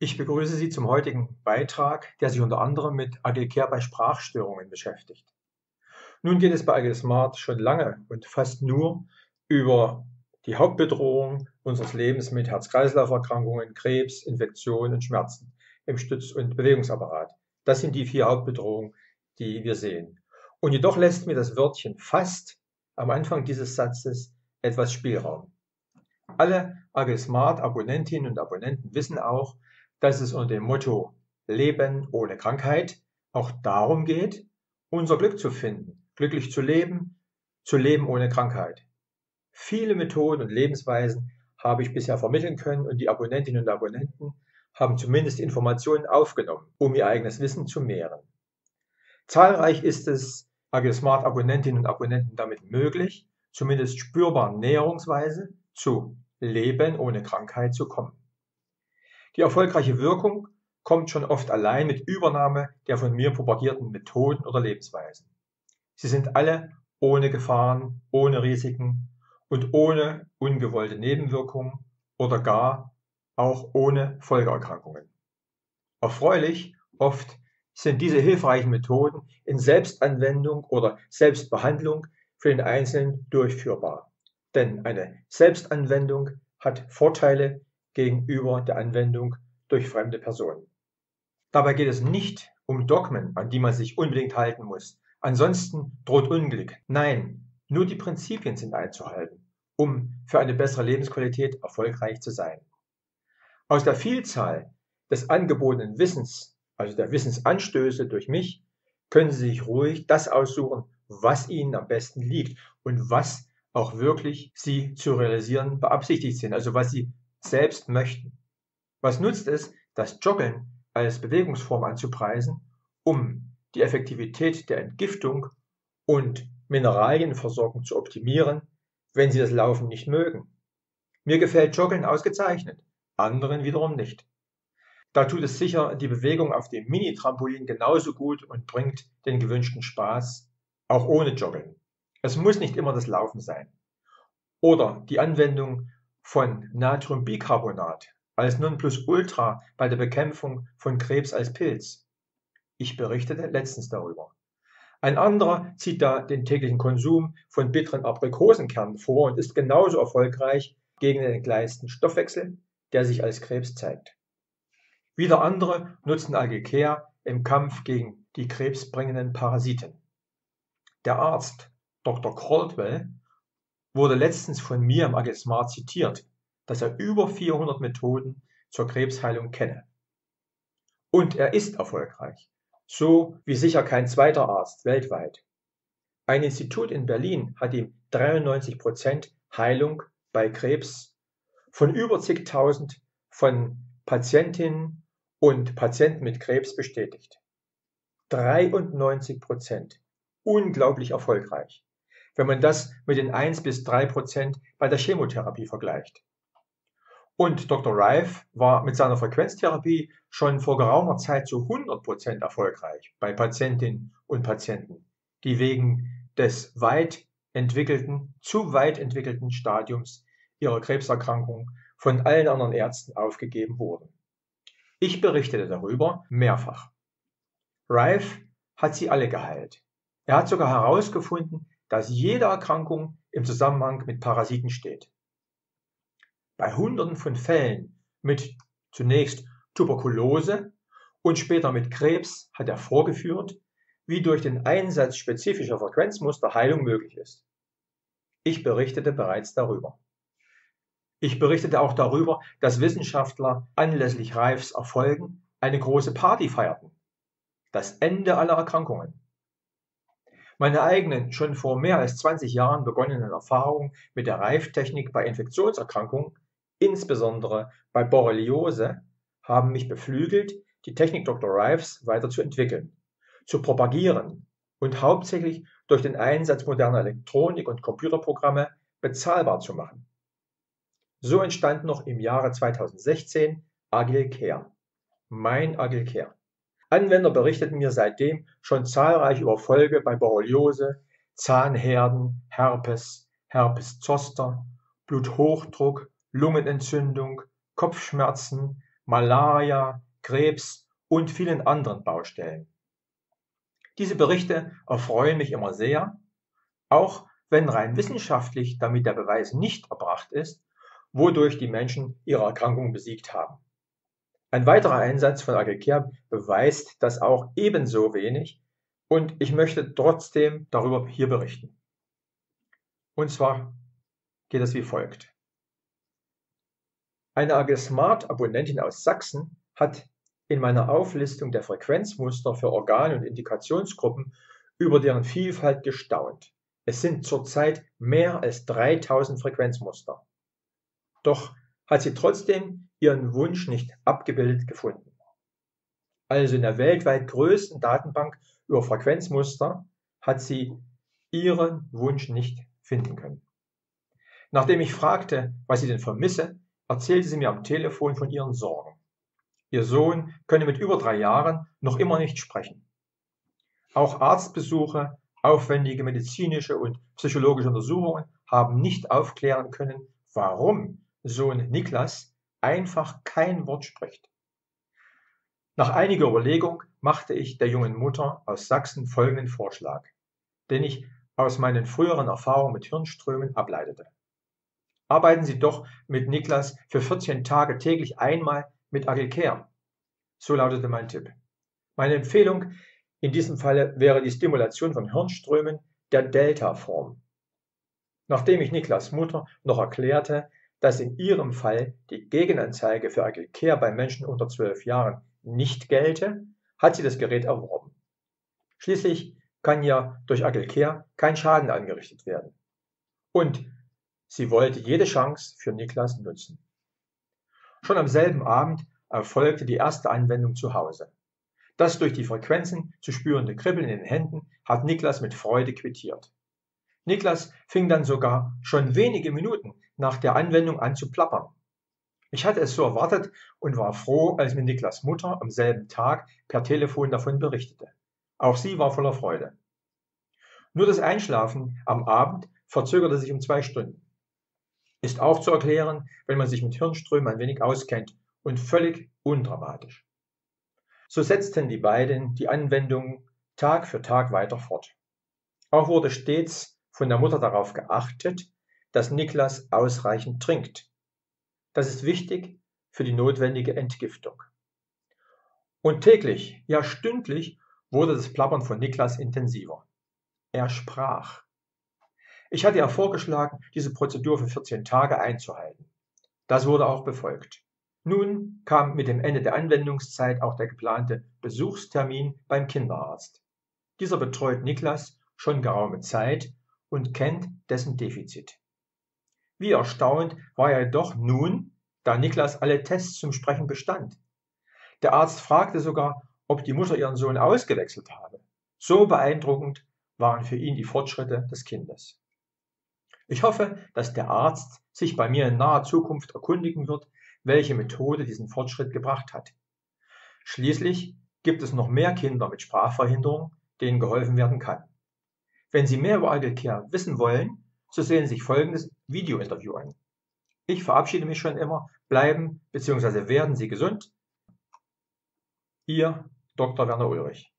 Ich begrüße Sie zum heutigen Beitrag, der sich unter anderem mit Agile Care bei Sprachstörungen beschäftigt. Nun geht es bei Agile Smart schon lange und fast nur über die Hauptbedrohung unseres Lebens mit Herz-Kreislauf-Erkrankungen, Krebs, Infektionen und Schmerzen im Stütz- und Bewegungsapparat. Das sind die 4 Hauptbedrohungen, die wir sehen. Und jedoch lässt mir das Wörtchen fast am Anfang dieses Satzes etwas Spielraum. Alle Agile Smart Abonnentinnen und Abonnenten wissen auch, dass es unter dem Motto Leben ohne Krankheit auch darum geht, unser Glück zu finden, glücklich zu leben ohne Krankheit. Viele Methoden und Lebensweisen habe ich bisher vermitteln können und die Abonnentinnen und Abonnenten haben zumindest Informationen aufgenommen, um ihr eigenes Wissen zu mehren. Zahlreich ist es Agile Smart Abonnentinnen und Abonnenten damit möglich, zumindest spürbar näherungsweise zu Leben ohne Krankheit zu kommen. Die erfolgreiche Wirkung kommt schon oft allein mit Übernahme der von mir propagierten Methoden oder Lebensweisen. Sie sind alle ohne Gefahren, ohne Risiken und ohne ungewollte Nebenwirkungen oder gar auch ohne Folgeerkrankungen. Erfreulich oft sind diese hilfreichen Methoden in Selbstanwendung oder Selbstbehandlung für den Einzelnen durchführbar. Denn eine Selbstanwendung hat Vorteile gegenüber der Anwendung durch fremde Personen. Dabei geht es nicht um Dogmen, an die man sich unbedingt halten muss. Ansonsten droht Unglück. Nein, nur die Prinzipien sind einzuhalten, um für eine bessere Lebensqualität erfolgreich zu sein. Aus der Vielzahl des angebotenen Wissens, also der Wissensanstöße durch mich, können Sie sich ruhig das aussuchen, was Ihnen am besten liegt und was auch wirklich Sie zu realisieren beabsichtigt sind, also was Sie selbst möchten. Was nutzt es, das Joggen als Bewegungsform anzupreisen, um die Effektivität der Entgiftung und Mineralienversorgung zu optimieren, wenn Sie das Laufen nicht mögen? Mir gefällt Joggen ausgezeichnet, anderen wiederum nicht. Da tut es sicher die Bewegung auf dem Mini-Trampolin genauso gut und bringt den gewünschten Spaß, auch ohne Joggen. Es muss nicht immer das Laufen sein. Oder die Anwendung von Natriumbicarbonat als Nonplusultra bei der Bekämpfung von Krebs als Pilz. Ich berichtete letztens darüber. Ein anderer zieht da den täglichen Konsum von bitteren Aprikosenkernen vor und ist genauso erfolgreich gegen den entgleisten Stoffwechsel, der sich als Krebs zeigt. Wieder andere nutzen Agile Care im Kampf gegen die krebsbringenden Parasiten. Der Arzt Dr. Caldwell wurde letztens von mir im Agile Smart zitiert, dass er über 400 Methoden zur Krebsheilung kenne. Und er ist erfolgreich, so wie sicher kein zweiter Arzt weltweit. Ein Institut in Berlin hat ihm 93% Heilung bei Krebs von über zigtausend von Patientinnen und Patienten mit Krebs bestätigt. 93%. Unglaublich erfolgreich, wenn man das mit den 1-3% bei der Chemotherapie vergleicht. Und Dr. Rife war mit seiner Frequenztherapie schon vor geraumer Zeit zu 100% erfolgreich bei Patientinnen und Patienten, die wegen des zu weit entwickelten Stadiums ihrer Krebserkrankung von allen anderen Ärzten aufgegeben wurden. Ich berichtete darüber mehrfach. Rife hat sie alle geheilt. Er hat sogar herausgefunden, dass jede Erkrankung im Zusammenhang mit Parasiten steht. Bei Hunderten von Fällen mit zunächst Tuberkulose und später mit Krebs hat er vorgeführt, wie durch den Einsatz spezifischer Frequenzmuster Heilung möglich ist. Ich berichtete bereits darüber. Ich berichtete auch darüber, dass Wissenschaftler anlässlich Rifes Erfolgen eine große Party feierten. Das Ende aller Erkrankungen. Meine eigenen, schon vor mehr als 20 Jahren begonnenen Erfahrungen mit der Rife-Technik bei Infektionserkrankungen, insbesondere bei Borreliose, haben mich beflügelt, die Technik Dr. Rifes weiterzuentwickeln, zu propagieren und hauptsächlich durch den Einsatz moderner Elektronik und Computerprogramme bezahlbar zu machen. So entstand noch im Jahre 2016 Agile Care, mein Agile Care. Anwender berichteten mir seitdem schon zahlreich über Erfolge bei Borreliose, Zahnherden, Herpes, Herpes zoster, Bluthochdruck, Lungenentzündung, Kopfschmerzen, Malaria, Krebs und vielen anderen Baustellen. Diese Berichte erfreuen mich immer sehr, auch wenn rein wissenschaftlich damit der Beweis nicht erbracht ist, wodurch die Menschen ihre Erkrankung besiegt haben. Ein weiterer Einsatz von Agilcare beweist das auch ebenso wenig und ich möchte trotzdem darüber hier berichten. Und zwar geht es wie folgt. Eine AG Smart Abonnentin aus Sachsen hat in meiner Auflistung der Frequenzmuster für Organ- und Indikationsgruppen über deren Vielfalt gestaunt. Es sind zurzeit mehr als 3000 Frequenzmuster. Doch hat sie trotzdem ihren Wunsch nicht abgebildet gefunden. Also in der weltweit größten Datenbank über Frequenzmuster hat sie ihren Wunsch nicht finden können. Nachdem ich fragte, was sie denn vermisse, erzählte sie mir am Telefon von ihren Sorgen. Ihr Sohn könne mit über 3 Jahren noch immer nicht sprechen. Auch Arztbesuche, aufwendige medizinische und psychologische Untersuchungen haben nicht aufklären können, warum Sohn Niklas einfach kein Wort spricht. Nach einiger Überlegung machte ich der jungen Mutter aus Sachsen folgenden Vorschlag, den ich aus meinen früheren Erfahrungen mit Hirnströmen ableitete. Arbeiten Sie doch mit Niklas für 14 Tage täglich einmal mit Agilcare. So lautete mein Tipp. Meine Empfehlung in diesem Falle wäre die Stimulation von Hirnströmen der Delta-Form. Nachdem ich Niklas Mutter noch erklärte, dass in ihrem Fall die Gegenanzeige für Agilcare bei Menschen unter 12 Jahren nicht gelte, hat sie das Gerät erworben. Schließlich kann ja durch Agilcare kein Schaden angerichtet werden. Und sie wollte jede Chance für Niklas nutzen. Schon am selben Abend erfolgte die erste Anwendung zu Hause. Das durch die Frequenzen zu spürende Kribbeln in den Händen hat Niklas mit Freude quittiert. Niklas fing dann sogar schon wenige Minuten nach der Anwendung an zu plappern. Ich hatte es so erwartet und war froh, als mir Niklas Mutter am selben Tag per Telefon davon berichtete. Auch sie war voller Freude. Nur das Einschlafen am Abend verzögerte sich um 2 Stunden. Ist auch zu erklären, wenn man sich mit Hirnströmen ein wenig auskennt und völlig undramatisch. So setzten die beiden die Anwendung Tag für Tag weiter fort. Auch wurde stets von der Mutter darauf geachtet, dass Niklas ausreichend trinkt. Das ist wichtig für die notwendige Entgiftung. Und täglich, ja stündlich, wurde das Plappern von Niklas intensiver. Er sprach. Ich hatte ja vorgeschlagen, diese Prozedur für 14 Tage einzuhalten. Das wurde auch befolgt. Nun kam mit dem Ende der Anwendungszeit auch der geplante Besuchstermin beim Kinderarzt. Dieser betreut Niklas schon geraume Zeit und kennt dessen Defizit. Wie erstaunt war er jedoch nun, da Niklas alle Tests zum Sprechen bestand. Der Arzt fragte sogar, ob die Mutter ihren Sohn ausgewechselt habe. So beeindruckend waren für ihn die Fortschritte des Kindes. Ich hoffe, dass der Arzt sich bei mir in naher Zukunft erkundigen wird, welche Methode diesen Fortschritt gebracht hat. Schließlich gibt es noch mehr Kinder mit Sprachverhinderung, denen geholfen werden kann. Wenn Sie mehr über Agilcare wissen wollen, so sehen Sie sich folgendes Video-Interview an. Ich verabschiede mich schon immer. Bleiben bzw. werden Sie gesund. Ihr Dr. Werner Ulrich.